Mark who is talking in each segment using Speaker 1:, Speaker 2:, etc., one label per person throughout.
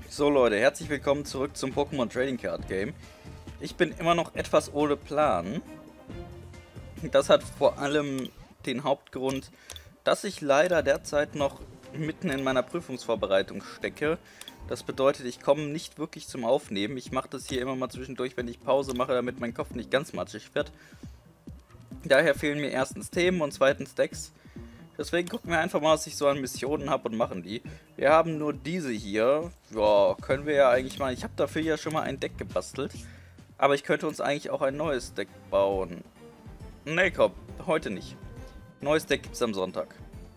Speaker 1: So Leute, herzlich willkommen zurück zum Pokémon Trading Card Game. Ich bin immer noch etwas ohne Plan. Das hat vor allem den Hauptgrund, dass ich leider derzeit noch mitten in meiner Prüfungsvorbereitung stecke. Das bedeutet, ich komme nicht wirklich zum Aufnehmen. Ich mache das hier immer mal zwischendurch, wenn ich Pause mache, damit mein Kopf nicht ganz matschig wird. Daher fehlen mir erstens Themen und zweitens Decks. Deswegen gucken wir einfach mal, was ich so an Missionen habe und machen die. Wir haben nur diese hier. Ja, können wir ja eigentlich mal... Ich habe dafür ja schon mal ein Deck gebastelt. Aber ich könnte uns eigentlich auch ein neues Deck bauen. Ne, komm, heute nicht. Neues Deck gibt's am Sonntag.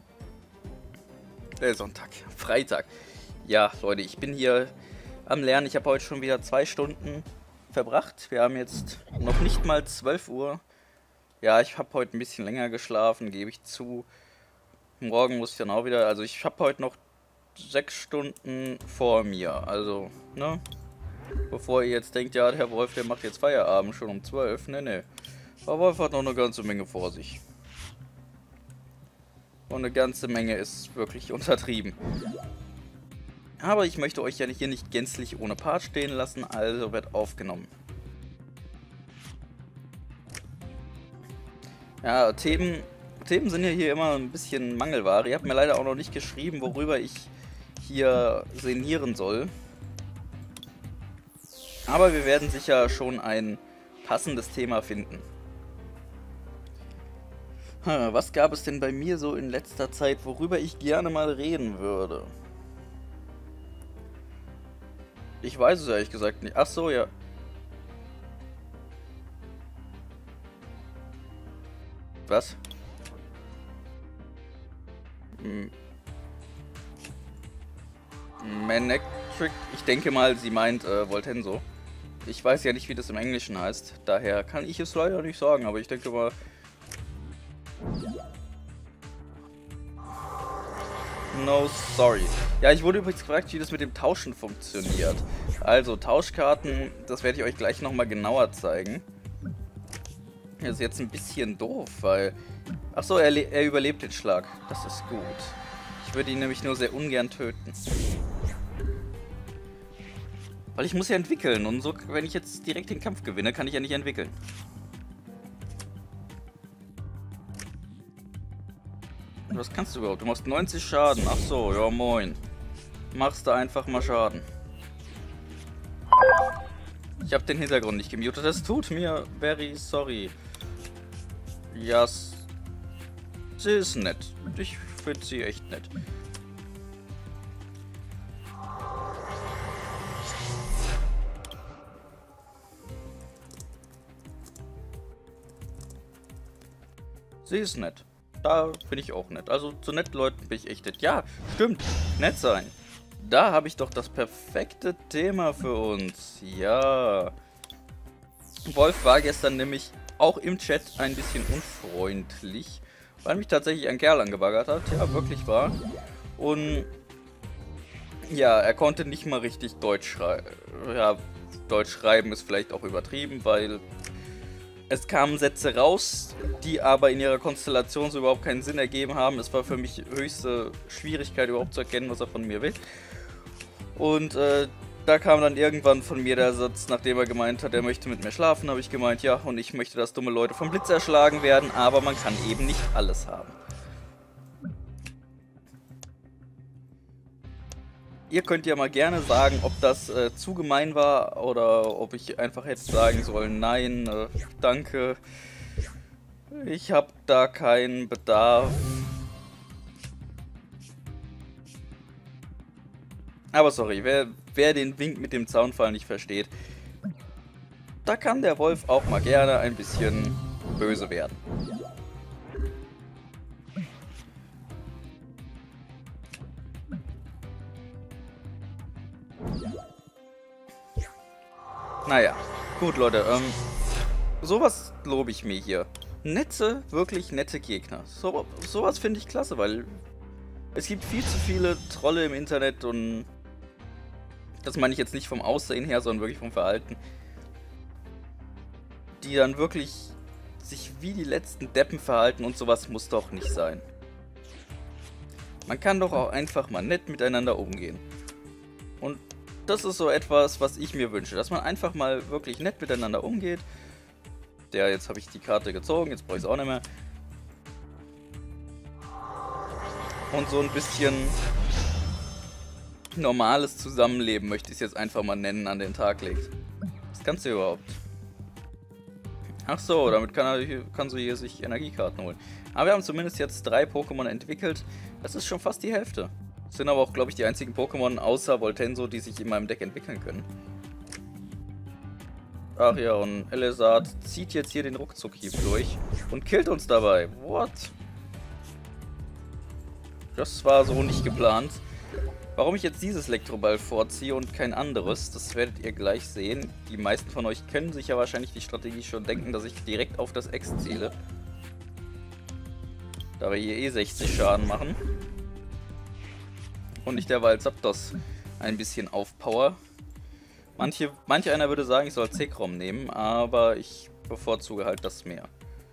Speaker 1: Freitag. Ja, Leute, ich bin hier am Lernen. Ich habe heute schon wieder 2 Stunden verbracht. Wir haben jetzt noch nicht mal 12 Uhr. Ja, ich habe heute ein bisschen länger geschlafen, gebe ich zu. Morgen muss ich dann auch wieder, also ich habe heute noch 6 Stunden vor mir, also, ne? Bevor ihr jetzt denkt, ja, der Wolf, der macht jetzt Feierabend schon um 12, ne. Der Wolf hat noch eine ganze Menge vor sich. Und eine ganze Menge ist wirklich untertrieben. Aber ich möchte euch ja hier nicht gänzlich ohne Part stehen lassen, also wird aufgenommen. Ja, Themen sind ja hier immer ein bisschen Mangelware. Ihr habt mir leider auch noch nicht geschrieben, worüber ich hier sinnieren soll. Aber wir werden sicher schon ein passendes Thema finden. Was gab es denn bei mir so in letzter Zeit, worüber ich gerne mal reden würde? Ich weiß es ehrlich gesagt nicht. Ach so, ja. Was? Manectric, ich denke mal, sie meint Voltenso. Ich weiß ja nicht, wie das im Englischen heißt, daher kann ich es leider nicht sagen, aber ich denke mal... No, sorry. Ja, ich wurde übrigens gefragt, wie das mit dem Tauschen funktioniert. Also, Tauschkarten, das werde ich euch gleich nochmal genauer zeigen. Das ist jetzt ein bisschen doof, weil... Achso, er überlebt den Schlag. Das ist gut. Ich würde ihn nämlich nur sehr ungern töten. Weil ich muss ja entwickeln und so, wenn ich jetzt direkt den Kampf gewinne, kann ich ja nicht entwickeln. Was kannst du überhaupt? Du machst 90 Schaden. Ach so, ja moin. Machst du einfach mal Schaden. Ich habe den Hintergrund nicht gemutet. Das tut mir very sorry. Ja, sie ist nett. Ich finde sie echt nett. Sie ist nett. Da bin ich auch nett. Also zu netten Leuten bin ich echt nett. Ja, stimmt. Nett sein. Da habe ich doch das perfekte Thema für uns. Ja. Wolf war gestern nämlich auch im Chat ein bisschen unfreundlich, weil mich tatsächlich ein Kerl angebaggert hat. Ja, wirklich wahr. Und ja, er konnte nicht mal richtig Deutsch schreiben. Ja, Deutsch schreiben ist vielleicht auch übertrieben, weil es kamen Sätze raus, die aber in ihrer Konstellation so überhaupt keinen Sinn ergeben haben. Es war für mich höchste Schwierigkeit, überhaupt zu erkennen, was er von mir will. Und da kam dann irgendwann von mir der Satz, nachdem er gemeint hat, er möchte mit mir schlafen, habe ich gemeint, ja, und ich möchte, dass dumme Leute vom Blitz erschlagen werden, aber man kann eben nicht alles haben. Ihr könnt ja mal gerne sagen, ob das zu gemein war oder ob ich einfach hätte sagen sollen, nein, danke, ich habe da keinen Bedarf. Aber sorry, wer den Wink mit dem Zaunfall nicht versteht, da kann der Wolf auch mal gerne ein bisschen böse werden. Naja, gut Leute, sowas lobe ich mir hier. Nette, wirklich nette Gegner. Sowas finde ich klasse, weil es gibt viel zu viele Trolle im Internet und das meine ich jetzt nicht vom Aussehen her, sondern wirklich vom Verhalten, die dann wirklich sich wie die letzten Deppen verhalten und sowas muss doch nicht sein. Man kann doch auch einfach mal nett miteinander umgehen. Und das ist so etwas, was ich mir wünsche, dass man einfach mal wirklich nett miteinander umgeht. Ja, jetzt habe ich die Karte gezogen, jetzt brauche ich es auch nicht mehr. Und so ein bisschen normales Zusammenleben, möchte ich es jetzt einfach mal nennen, an den Tag legt. Was kannst du überhaupt? Ach so, damit kannst du hier sich Energiekarten holen. Aber wir haben zumindest jetzt 3 Pokémon entwickelt. Das ist schon fast die Hälfte. Das sind aber auch, glaube ich, die einzigen Pokémon außer Voltenso, die sich in meinem Deck entwickeln können. Ach ja, und Elezard zieht jetzt hier den Ruckzuck-Hieb durch und killt uns dabei. What? Das war so nicht geplant. Warum ich jetzt dieses Elektroball vorziehe und kein anderes, das werdet ihr gleich sehen. Die meisten von euch können sich ja wahrscheinlich die Strategie schon denken, dass ich direkt auf das X ziele. Da wir hier eh 60 Schaden machen. Und ich derweil Zapdos ein bisschen aufpower. Manch einer würde sagen, ich soll Zekrom nehmen, aber ich bevorzuge halt das mehr.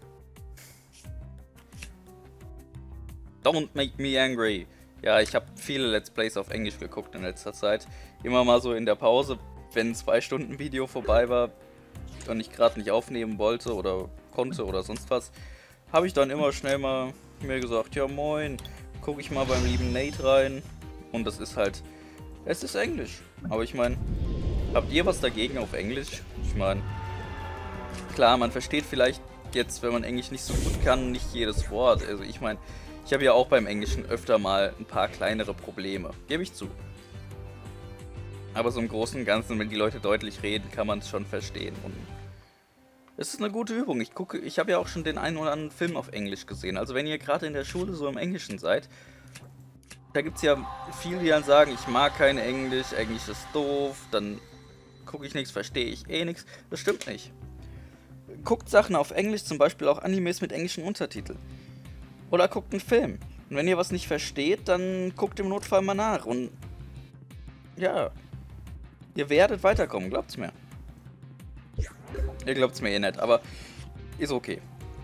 Speaker 1: Don't make me angry. Ja, ich habe viele Let's Plays auf Englisch geguckt in letzter Zeit. Immer mal so in der Pause, wenn ein 2-Stunden-Video vorbei war und ich gerade nicht aufnehmen wollte oder konnte oder sonst was, habe ich dann immer schnell mal mir gesagt, ja moin, gucke ich mal beim lieben Nate rein. Und das ist halt, es ist Englisch. Aber ich meine, habt ihr was dagegen auf Englisch? Ich meine, klar, man versteht vielleicht jetzt, wenn man Englisch nicht so gut kann, nicht jedes Wort. Also ich meine, ich habe ja auch beim Englischen öfter mal ein paar kleinere Probleme, gebe ich zu. Aber so im Großen und Ganzen, wenn die Leute deutlich reden, kann man es schon verstehen. Und es ist eine gute Übung. Ich habe ja auch schon den einen oder anderen Film auf Englisch gesehen. Also wenn ihr gerade in der Schule so im Englischen seid, da gibt es ja viele, die dann sagen, ich mag kein Englisch, Englisch ist doof, dann gucke ich nichts, verstehe ich eh nichts. Das stimmt nicht. Guckt Sachen auf Englisch, zum Beispiel auch Animes mit englischen Untertiteln. Oder guckt einen Film. Und wenn ihr was nicht versteht, dann guckt im Notfall mal nach. Und ja, ihr werdet weiterkommen, glaubt's mir. Ihr glaubt's mir eh nicht, aber ist okay.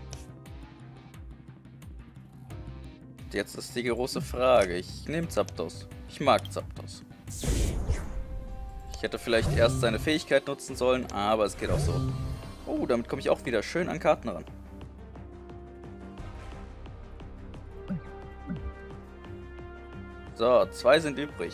Speaker 1: Jetzt ist die große Frage. Ich nehme Zapdos. Ich mag Zapdos. Ich hätte vielleicht erst seine Fähigkeit nutzen sollen, aber es geht auch so. Oh, damit komme ich auch wieder schön an Karten ran. So, 2 sind übrig.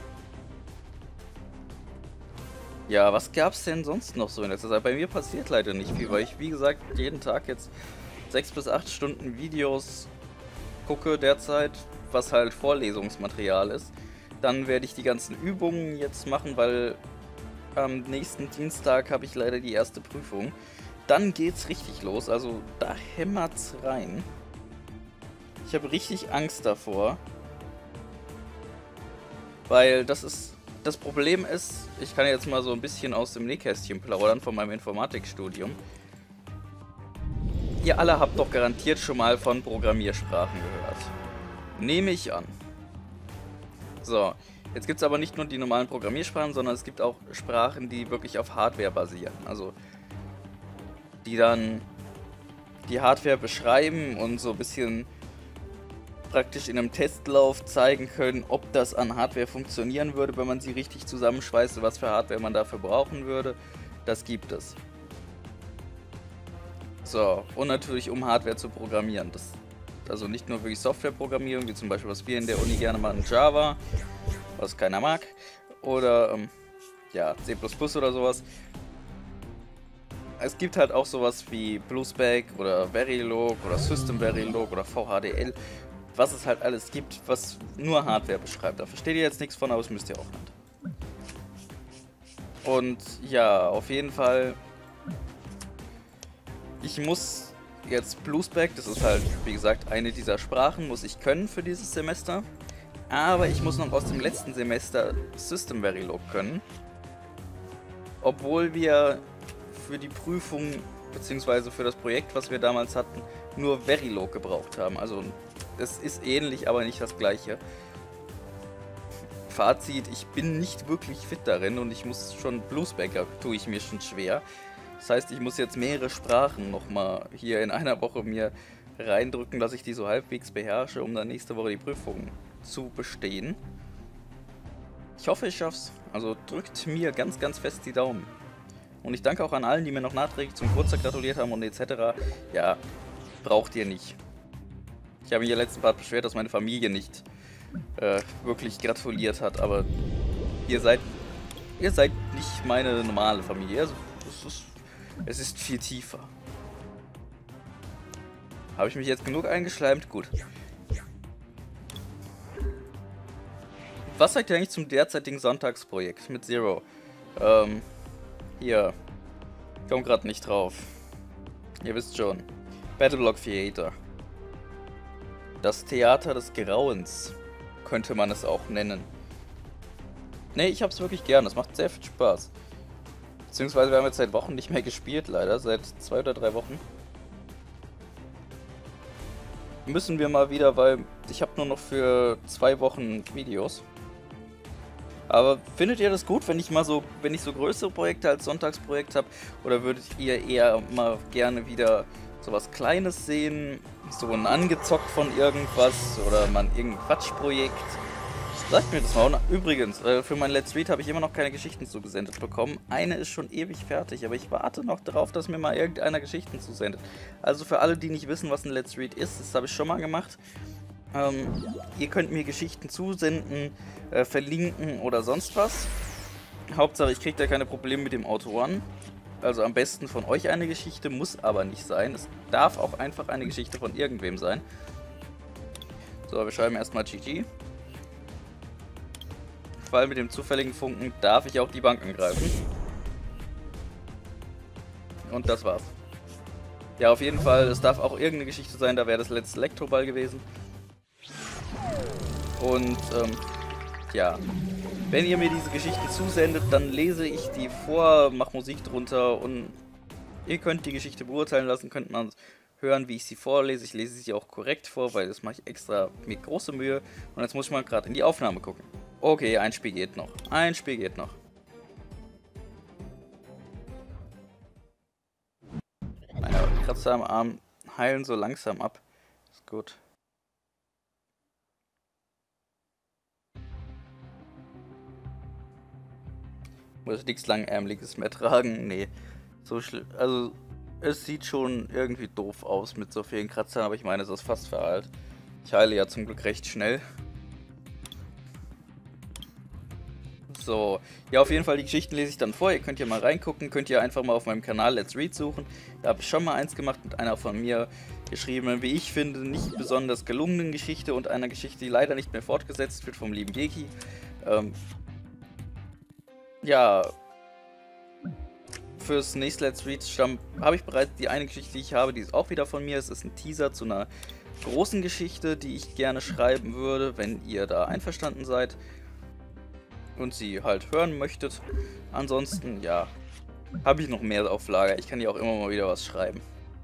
Speaker 1: Ja, was gab's denn sonst noch so in letzter Zeit? Bei mir passiert leider nicht viel, weil ich, wie gesagt, jeden Tag jetzt 6 bis 8 Stunden Videos gucke derzeit, was halt Vorlesungsmaterial ist. Dann werde ich die ganzen Übungen jetzt machen, weil am nächsten Dienstag habe ich leider die erste Prüfung. Dann geht's richtig los, also da hämmert's rein. Ich habe richtig Angst davor. Weil das Problem ist, ich kann jetzt mal so ein bisschen aus dem Nähkästchen plaudern von meinem Informatikstudium. Ihr alle habt doch garantiert schon mal von Programmiersprachen gehört. Nehme ich an. So, jetzt gibt es aber nicht nur die normalen Programmiersprachen, sondern es gibt auch Sprachen, die wirklich auf Hardware basieren. Also, die dann die Hardware beschreiben und so ein bisschen praktisch in einem Testlauf zeigen können, ob das an Hardware funktionieren würde, wenn man sie richtig zusammenschweißt, was für Hardware man dafür brauchen würde. Das gibt es. So, und natürlich um Hardware zu programmieren. Also nicht nur wirklich Softwareprogrammierung, wie zum Beispiel was wir in der Uni gerne machen, Java, was keiner mag, oder ja, C++ oder sowas. Es gibt halt auch sowas wie BlueSpec oder Verilog oder System Verilog oder VHDL, was es halt alles gibt, was nur Hardware beschreibt. Da versteht ihr jetzt nichts von, aber das müsst ihr auch nicht. Und ja, auf jeden Fall, ich muss jetzt BlueSpec, das ist halt, wie gesagt, eine dieser Sprachen, muss ich können für dieses Semester. Aber ich muss noch aus dem letzten Semester System Verilog können. Obwohl wir für die Prüfung, beziehungsweise für das Projekt, was wir damals hatten, nur Verilog gebraucht haben. Also es ist ähnlich, aber nicht das gleiche. Fazit, ich bin nicht wirklich fit darin und ich muss schon BlueSpec, tue ich mir schon schwer. Das heißt, ich muss jetzt mehrere Sprachen nochmal hier in einer Woche mir reindrücken, dass ich die so halbwegs beherrsche, um dann nächste Woche die Prüfung zu bestehen. Ich hoffe, ich schaff's. Also drückt mir ganz, ganz fest die Daumen. Und ich danke auch an allen, die mir noch nachträglich zum Geburtstag gratuliert haben und etc. Ja, braucht ihr nicht. Ich habe mich ja letzten Part beschwert, dass meine Familie nicht wirklich gratuliert hat, aber ihr seid nicht meine normale Familie. Also, es ist viel tiefer. Habe ich mich jetzt genug eingeschleimt? Gut. Was sagt ihr eigentlich zum derzeitigen Sonntagsprojekt mit Zero? Hier. Ich komme gerade nicht drauf. Ihr wisst schon. Battleblock Theater. Das Theater des Grauens könnte man es auch nennen. Ne, ich hab's wirklich gern. Das macht sehr viel Spaß. Beziehungsweise wir haben jetzt seit Wochen nicht mehr gespielt, leider. Seit 2 oder 3 Wochen. Müssen wir mal wieder, weil ich habe nur noch für 2 Wochen Videos. Aber findet ihr das gut, wenn ich so größere Projekte als Sonntagsprojekt habe? Oder würdet ihr eher mal gerne wieder sowas Kleines sehen? So ein Angezockt von irgendwas oder mal irgendein Quatschprojekt? Sagt mir das mal. Und übrigens, für mein Let's Read habe ich immer noch keine Geschichten zugesendet bekommen. Eine ist schon ewig fertig, aber ich warte noch darauf, dass mir mal irgendeiner Geschichten zusendet. Also für alle, die nicht wissen, was ein Let's Read ist, das habe ich schon mal gemacht. Ihr könnt mir Geschichten zusenden, verlinken oder sonst was. Hauptsache, ich kriege da keine Probleme mit dem Autoren. Also am besten von euch eine Geschichte, muss aber nicht sein. Es darf auch einfach eine Geschichte von irgendwem sein. So, wir schreiben erstmal GG. Fall mit dem zufälligen Funken darf ich auch die Bank angreifen. Und das war's. Ja, auf jeden Fall, es darf auch irgendeine Geschichte sein, da wäre das letzte Elektroball gewesen. Und, ja. Wenn ihr mir diese Geschichte zusendet, dann lese ich die vor, mache Musik drunter und ihr könnt die Geschichte beurteilen lassen, könnt man hören, wie ich sie vorlese. Ich lese sie auch korrekt vor, weil das mache ich extra mit großer Mühe. Und jetzt muss ich mal gerade in die Aufnahme gucken. Okay, ein Spiel geht noch. Ein Spiel geht noch. Meine Kratzer am Arm heilen so langsam ab. Ist gut. Muss ich nichts Langärmeliges mehr tragen? Nee. So schlimm. Also, es sieht schon irgendwie doof aus mit so vielen Kratzern, aber ich meine, es ist fast verheilt. Ich heile ja zum Glück recht schnell. So, ja, auf jeden Fall die Geschichten lese ich dann vor. Ihr könnt ja mal reingucken, könnt ihr einfach mal auf meinem Kanal Let's Read suchen. Da habe ich schon mal eins gemacht mit einer von mir geschriebenen, wie ich finde, nicht besonders gelungenen Geschichte und einer Geschichte, die leider nicht mehr fortgesetzt wird vom lieben Geki. Ja, fürs nächste Let's Read habe ich bereits die eine Geschichte, die ich habe, die ist auch wieder von mir. Es ist ein Teaser zu einer großen Geschichte, die ich gerne schreiben würde, wenn ihr da einverstanden seid und sie halt hören möchtet. Ansonsten, ja, habe ich noch mehr auf Lager. Ich kann ja auch immer mal wieder was schreiben.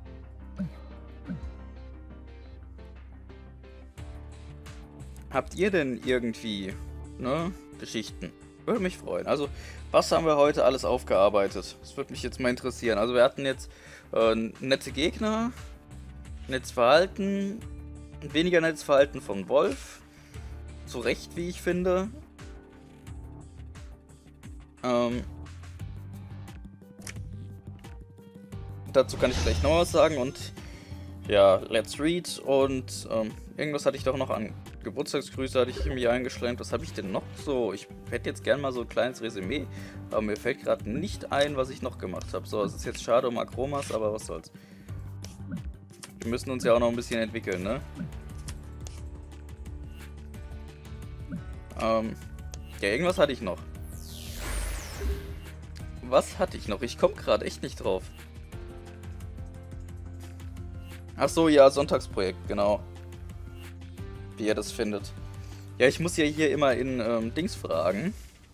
Speaker 1: Habt ihr denn irgendwie, ne, Geschichten? Würde mich freuen. Also, was haben wir heute alles aufgearbeitet? Das würde mich jetzt mal interessieren. Also, wir hatten jetzt nette Gegner, nettes Verhalten, weniger nettes Verhalten von Wolf. Zu Recht, wie ich finde. Dazu kann ich gleich noch was sagen und ja, Let's Read und irgendwas hatte ich doch noch an Geburtstagsgrüße, hatte ich mir eingeschleimt. Was habe ich denn noch so? Ich hätte jetzt gern mal so ein kleines Resümee, aber mir fällt gerade nicht ein, was ich noch gemacht habe. So, es ist jetzt schade um Akromas, aber was soll's. Wir müssen uns ja auch noch ein bisschen entwickeln, ne? Ja, irgendwas hatte ich noch. Was hatte ich noch? Ich komme gerade echt nicht drauf. Ach so, ja, Sonntagsprojekt, genau. Wie ihr das findet. Ja, ich muss ja hier immer in Dings fragen.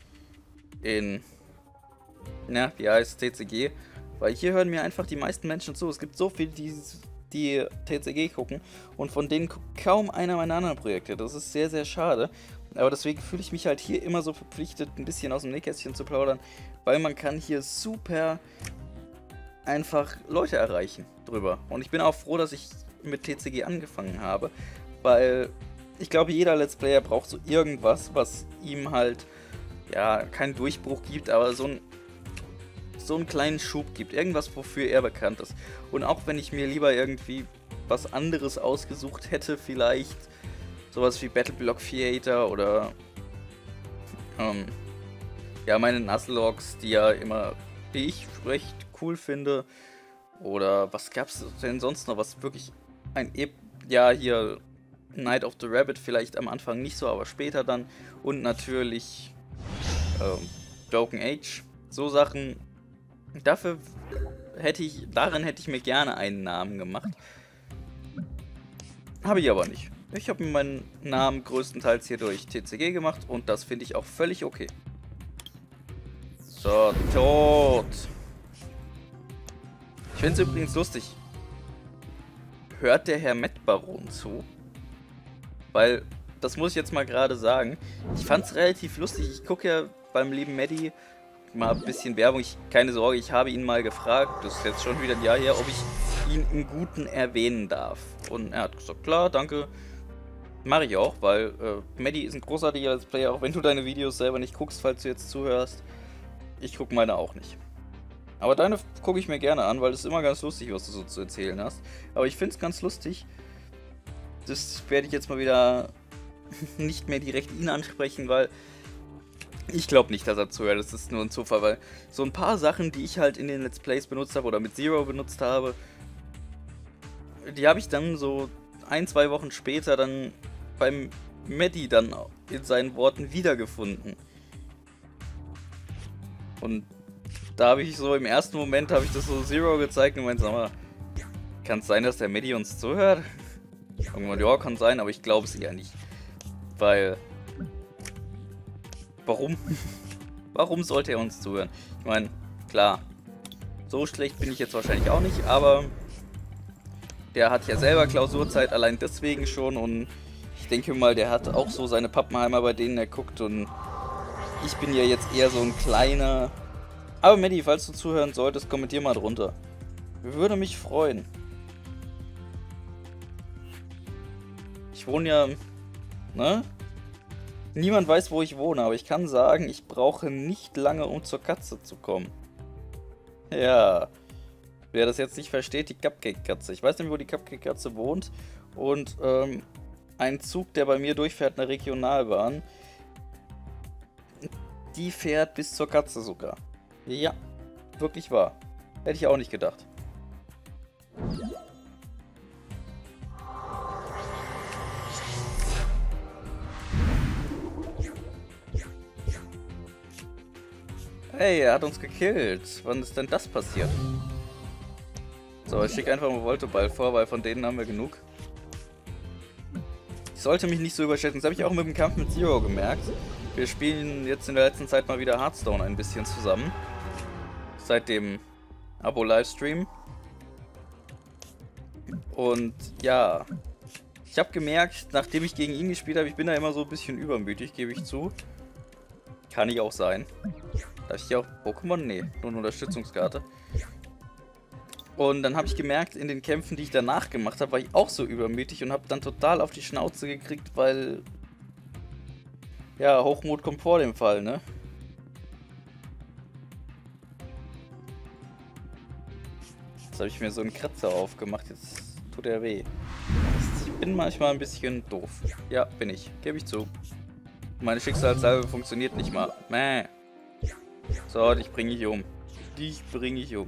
Speaker 1: Na, wie heißt TCG? Weil hier hören mir einfach die meisten Menschen zu. Es gibt so viele, die TCG gucken und von denen guckt kaum einer meiner anderen Projekte. Das ist sehr, sehr schade. Aber deswegen fühle ich mich halt hier immer so verpflichtet, ein bisschen aus dem Nähkästchen zu plaudern, weil man kann hier super einfach Leute erreichen drüber. Und ich bin auch froh, dass ich mit TCG angefangen habe, weil ich glaube, jeder Let's Player braucht so irgendwas, was ihm halt ja, keinen Durchbruch gibt, aber so einen kleinen Schub gibt. Irgendwas, wofür er bekannt ist. Und auch wenn ich mir lieber irgendwie was anderes ausgesucht hätte, vielleicht sowas wie Battleblock Theater oder ja, meine Nuzlockes, die ja immer, die ich recht cool finde. Oder was gab's denn sonst noch, was wirklich ja, hier Night of the Rabbit vielleicht am Anfang nicht so, aber später dann. Und natürlich Broken Age. So Sachen. Darin hätte ich mir gerne einen Namen gemacht. Habe ich aber nicht. Ich habe mir meinen Namen größtenteils hier durch TCG gemacht und das finde ich auch völlig okay. So, tot. Ich finde es übrigens lustig. Hört der Herr Mettbaron zu? Weil, das muss ich jetzt mal gerade sagen, ich fand es relativ lustig. Ich gucke ja beim lieben Maddie mal ein bisschen Werbung. Keine Sorge, ich habe ihn mal gefragt, das ist jetzt schon wieder ein Jahr her, ob ich ihn im Guten erwähnen darf. Und er hat gesagt, klar, danke. Mache ich auch, weil Maddie ist ein großartiger Let's Player, auch wenn du deine Videos selber nicht guckst, falls du jetzt zuhörst. Ich gucke meine auch nicht. Aber deine gucke ich mir gerne an, weil es ist immer ganz lustig, was du so zu erzählen hast. Aber ich finde es ganz lustig. Das werde ich jetzt mal wieder nicht mehr direkt ihn ansprechen, weil ich glaube nicht, dass er zuhört. Das ist nur ein Zufall, weil so ein paar Sachen, die ich halt in den Let's Plays benutzt habe oder mit Zero benutzt habe, die habe ich dann so 1-2 Wochen später dann beim Maddie dann in seinen Worten wiedergefunden. Und da habe ich so im ersten Moment habe ich das so Zero gezeigt und meinte, sag mal, kann es sein, dass der Maddie uns zuhört? Irgendwann, ja, kann sein, aber ich glaube es eher nicht. Weil, warum? Warum sollte er uns zuhören? Ich meine, klar, so schlecht bin ich jetzt wahrscheinlich auch nicht, aber der hat ja selber Klausurzeit allein deswegen schon und ich denke mal, der hat auch so seine Pappenheimer, bei denen er guckt und ich bin ja jetzt eher so ein kleiner. Aber Maddie, falls du zuhören solltest, kommentier mal drunter. Würde mich freuen. Ich wohne ja, ne? Niemand weiß, wo ich wohne, aber ich kann sagen, ich brauche nicht lange, um zur Katze zu kommen. Ja. Wer das jetzt nicht versteht, die Cupcake-Katze. Ich weiß nicht, wo die Cupcake-Katze wohnt. Und ein Zug, der bei mir durchfährt, eine Regionalbahn, die fährt bis zur Katze sogar. Ja, wirklich wahr. Hätte ich auch nicht gedacht. Hey, er hat uns gekillt. Wann ist denn das passiert? So, ich schicke einfach mal Voltoball vor, weil von denen haben wir genug. Ich sollte mich nicht so überschätzen. Das habe ich auch mit dem Kampf mit Zero gemerkt. Wir spielen jetzt in der letzten Zeit mal wieder Hearthstone ein bisschen zusammen. Seit dem Abo-Livestream. Und ja, ich habe gemerkt, nachdem ich gegen ihn gespielt habe, ich bin da immer so ein bisschen übermütig, gebe ich zu. Kann ich auch sein. Darf ich auch Pokémon? Nee, nur eine Unterstützungskarte. Und dann habe ich gemerkt, in den Kämpfen, die ich danach gemacht habe, war ich auch so übermütig und habe dann total auf die Schnauze gekriegt, weil ja, Hochmut kommt vor dem Fall, ne? Jetzt habe ich mir so einen Kratzer aufgemacht, jetzt tut er weh. Ich bin manchmal ein bisschen doof. Ja, bin ich. Gebe ich zu. Meine Schicksalssalbe funktioniert nicht mal. Mäh. So, dich bringe ich um. Dich bringe ich um.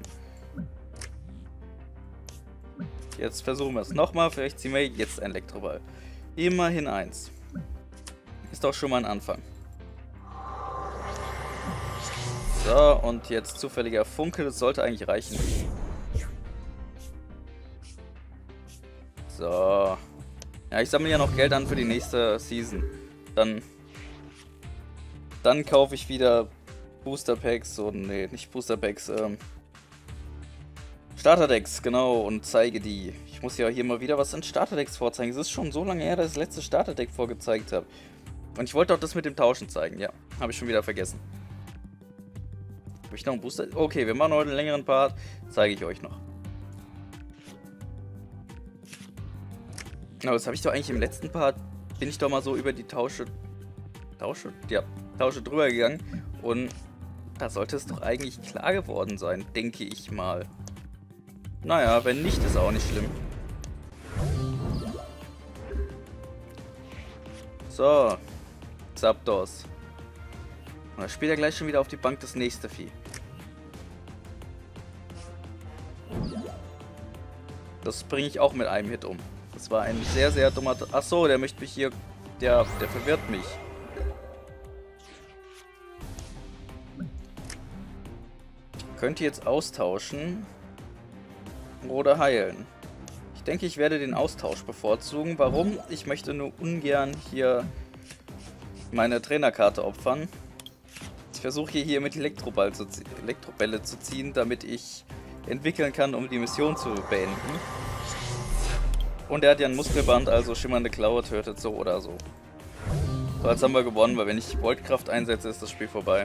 Speaker 1: Jetzt versuchen wir es nochmal. Vielleicht ziehen wir jetzt ein Elektroball. Immerhin 1. Ist doch schon mal ein Anfang. So, und jetzt zufälliger Funke. Das sollte eigentlich reichen. So. Ja, ich sammle ja noch Geld an für die nächste Season. Dann kaufe ich wieder Booster Packs und nee, nicht Booster Packs, Starterdecks, genau, und zeige die. Ich muss ja hier mal wieder was an Starterdecks vorzeigen. Es ist schon so lange her, dass ich das letzte Starterdeck vorgezeigt habe. Und ich wollte auch das mit dem Tauschen zeigen, ja. Habe ich schon wieder vergessen. Habe ich noch einen Booster? Okay, wir machen heute einen längeren Part. Zeige ich euch noch. Aber das habe ich doch eigentlich im letzten Part. Bin ich doch mal so über die Ja, Tausche drüber gegangen und da sollte es doch eigentlich klar geworden sein, denke ich mal. Naja, wenn nicht, ist auch nicht schlimm. So, Zapdos. Und dann spielt er gleich schon wieder auf die Bank das nächste Vieh. Das bringe ich auch mit einem Hit um. Das war ein sehr, sehr dummer... Achso, der möchte mich hier... Der verwirrt mich. Könnte jetzt austauschen oder heilen. Ich denke, ich werde den Austausch bevorzugen. Warum? Ich möchte nur ungern hier meine Trainerkarte opfern. Ich versuche hier mit Elektrobälle zu ziehen, damit ich entwickeln kann, um die Mission zu beenden. Und er hat ja ein Muskelband, also schimmernde Klaue tötet so oder so. So, jetzt haben wir gewonnen, weil wenn ich Voltkraft einsetze, ist das Spiel vorbei.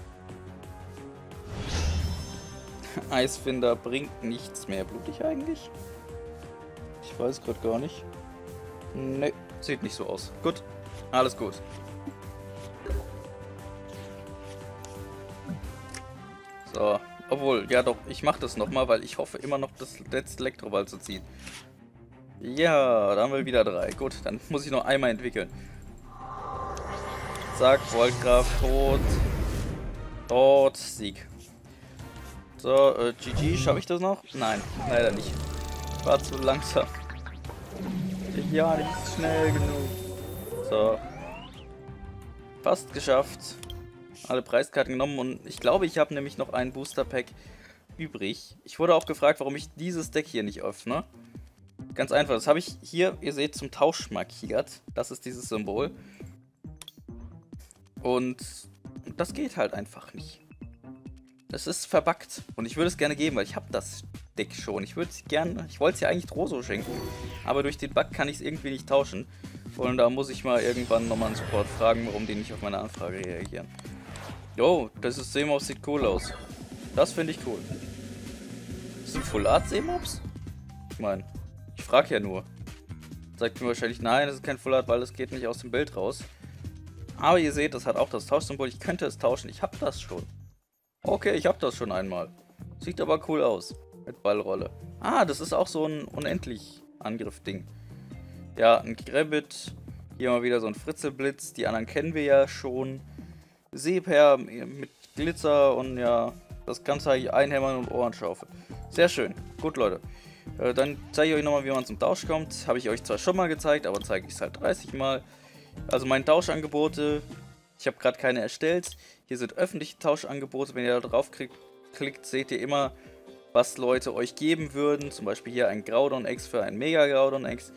Speaker 1: Eisfinder bringt nichts mehr. Blutig eigentlich? Ich weiß gerade gar nicht. Ne, sieht nicht so aus. Gut, alles gut. So, obwohl, ja doch, ich mache das nochmal, weil ich hoffe immer noch, das letzte Elektroball zu ziehen. Ja, da haben wir wieder 3. Gut, dann muss ich noch einmal entwickeln. Zack, Voltkraft, tot. Tot, Sieg. So, GG, schaffe ich das noch? Nein, leider nicht. War zu langsam. Ja, nicht schnell genug. So. Fast geschafft. Alle Preiskarten genommen und ich glaube, ich habe nämlich noch ein Booster Pack übrig. Ich wurde auch gefragt, warum ich dieses Deck hier nicht öffne. Ganz einfach, das habe ich hier, ihr seht, zum Tausch markiert. Das ist dieses Symbol. Und das geht halt einfach nicht. Das ist verbuggt und ich würde es gerne geben, weil ich habe das Deck schon. Ich wollte es ja eigentlich Droso schenken, aber durch den Bug kann ich es irgendwie nicht tauschen. Und da muss ich mal irgendwann nochmal einen Support fragen, warum die nicht auf meine Anfrage reagieren. Jo, das ist Seemobs, sieht cool aus. Das finde ich cool. Das sind Full Art Seemobs? Ich meine, ich frage ja nur. Sagt mir wahrscheinlich, nein, das ist kein Full Art, weil es geht nicht aus dem Bild raus. Aber ihr seht, das hat auch das Tauschsymbol. Ich könnte es tauschen, ich habe das schon. Okay, ich habe das schon einmal. Sieht aber cool aus. Mit Ballrolle. Ah, das ist auch so ein unendlich Angriff-Ding. Ja, ein Grabbit. Hier mal wieder so ein Fritzelblitz. Die anderen kennen wir ja schon. Seeper mit Glitzer und ja, das Ganze eigentlich einhämmern und Ohrenschaufel. Sehr schön. Gut, Leute. Dann zeige ich euch nochmal, wie man zum Tausch kommt. Habe ich euch zwar schon mal gezeigt, aber zeige ich es halt 30 Mal. Also meine Tauschangebote. Ich habe gerade keine erstellt. Hier sind öffentliche Tauschangebote. Wenn ihr da drauf klickt, seht ihr immer, was Leute euch geben würden. Zum Beispiel hier ein Groudon-X für ein Mega-Groudon-X.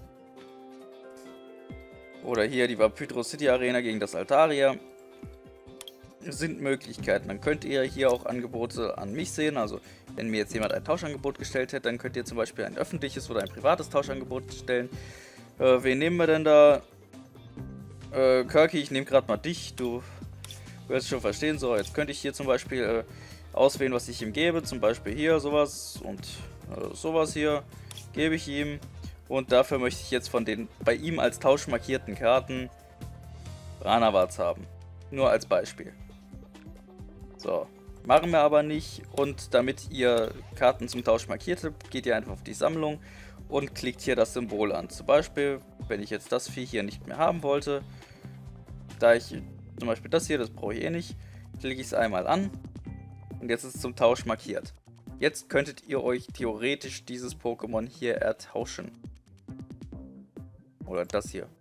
Speaker 1: Oder hier die Wapytro City Arena gegen das Altaria. Sind Möglichkeiten. Dann könnt ihr hier auch Angebote an mich sehen. Also wenn mir jetzt jemand ein Tauschangebot gestellt hätte, dann könnt ihr zum Beispiel ein öffentliches oder ein privates Tauschangebot stellen. Wen nehmen wir denn da? Kirky, ich nehme gerade mal dich. Du wirst schon verstehen. So, jetzt könnte ich hier zum Beispiel auswählen, was ich ihm gebe. Zum Beispiel hier sowas und sowas hier gebe ich ihm. Und dafür möchte ich jetzt von den bei ihm als Tausch markierten Karten Ranawats haben. Nur als Beispiel. So, machen wir aber nicht. Und damit ihr Karten zum Tausch markiert habt, geht ihr einfach auf die Sammlung und klickt hier das Symbol an. Zum Beispiel, wenn ich jetzt das Vieh hier nicht mehr haben wollte, da ich zum Beispiel das hier, das brauche ich eh nicht, klicke ich es einmal an und jetzt ist es zum Tausch markiert. Jetzt könntet ihr euch theoretisch dieses Pokémon hier ertauschen. Oder das hier.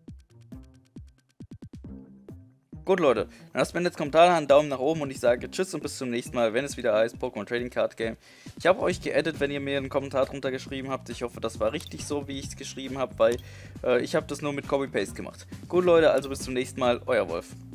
Speaker 1: Gut, Leute, dann lasst mir jetzt Kommentare, einen Daumen nach oben und ich sage tschüss und bis zum nächsten Mal, wenn es wieder heißt Pokémon Trading Card Game. Ich habe euch geedit, wenn ihr mir einen Kommentar drunter geschrieben habt. Ich hoffe, das war richtig so, wie ich es geschrieben habe, weil ich habe das nur mit Copy-Paste gemacht. Gut, Leute, also bis zum nächsten Mal, euer Wolf.